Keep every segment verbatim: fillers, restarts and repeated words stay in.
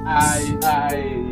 I, I,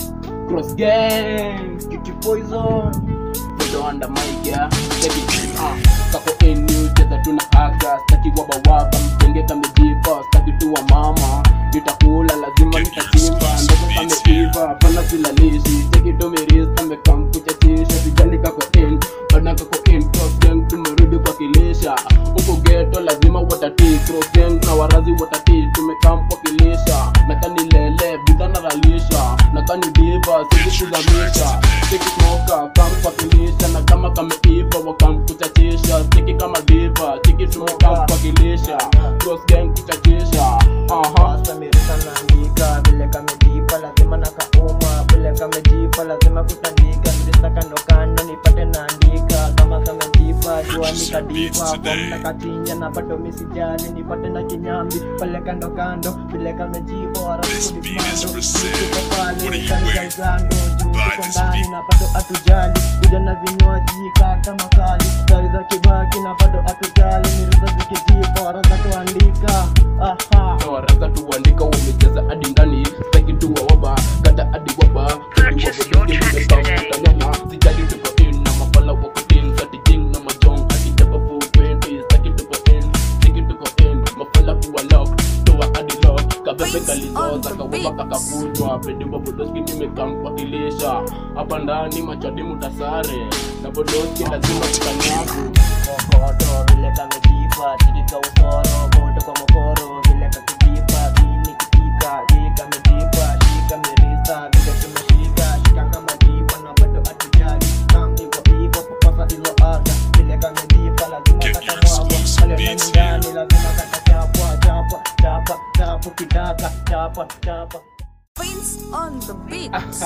Cross Gang, Kitty Poison, Photo under my gear, take it, uh, kako in new, jeza tuna haga, staki waba waba, mtenge kame diva, staki tuwa mama, nitakula lazima nitachimba, ndogo kame iva, pana sila lishi, take it to me wrist, kame kam kuchatisha, sijali kako in, pana kako in, Cross Gang, tumerudi kwa kilisha, uko ghetto lazima watati, Cross Gang na warazi watati, tumekam kwa kilisha, nakani lele, bidha na ralisha, nakani diva, sisi kuzamisha, siki smoka, kam kwa kilisha, na kama kame iva, wakam kuchatisha, siki kama diva, siki tumekam kwa kilisha, Cross Gang kuchatisha, aha. Basta mirisa naandika, vile kame diva, lazima nakauma, vile kame diva, lazima kutandika, mirisa kando kando, nipate naandika, kama kame diva, jua nikadiva, bomna katinya, na pato misijali, nipate na kinyambi, pale kando kando, vile kame diva, warazi kudipando, nikuko pale, kani zando, juu tuko ndani, na pato atujali, kuja na vinywaji, kata makali, gari za kibaki, na pato atujali, mirisa zikidiva, waraza kuandika, aha. Waraza tuandika wamejeza hadi ndani, staki tuwa waba, kata hadi waba, Purchase your tracks today. sijali tuko in, na mapala wako in, sati jing na majong, hadi jaba full twenty, staki tuko in, staki tuko in, mapala kuwa lock, tuwa hadi lock, kabebe kalizoza, kawaba kakakutwa, pedi wabudoski nimekam kwa kilisha, hapa ndani machadi mutasare, na bodoski lazima tukanyaku. Mokoto, vile kame diva, chidika usoro, kondo kwa mokoro, vile kame diva, vini kitika, vika me diva, shika mirisa, vile tumeshika, shika kama diva, na bado atujali, kambi kwa hivo, kupasa ilo aga, vile kame diva, lazima kata mwagwa, pale nani ndani, lazima kata chapwa, chapwa, chapa, chapu kitaka, chapa, chapa. Prince on the beat.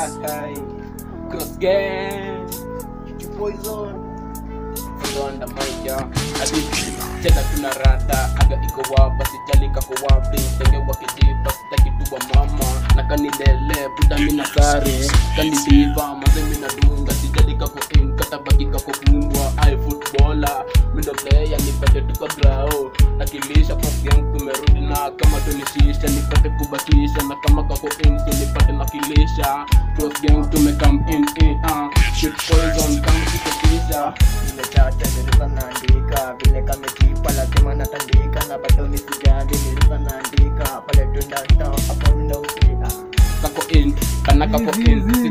Cross Gang, Kitty Poison, Photo under my gear, hadi cheza tuna rada, aga iko waba, sijali kako wapi, tenge wakidiva, sitaki tuwa mama, na kani lele, buda mina sare, kani diva, maze mina dunga, sijali kako in, kata baki kako kumbwa, I footballer, mindo player, nipete tuko grao, na kilisha Cross Gang tumerudi na kama tunishisha, nipete kubakisha, na kama kako in, nipete na kilisha, Cross Gang tumekam in, in, uh, Kitty Poison, kama kikisha. Nimechacha mirisa naandika, vile kame diva, lazima natandika, na bado misijali, mirisa naandika, pale tundata, hapo mna usia. Kako in, kana kako in,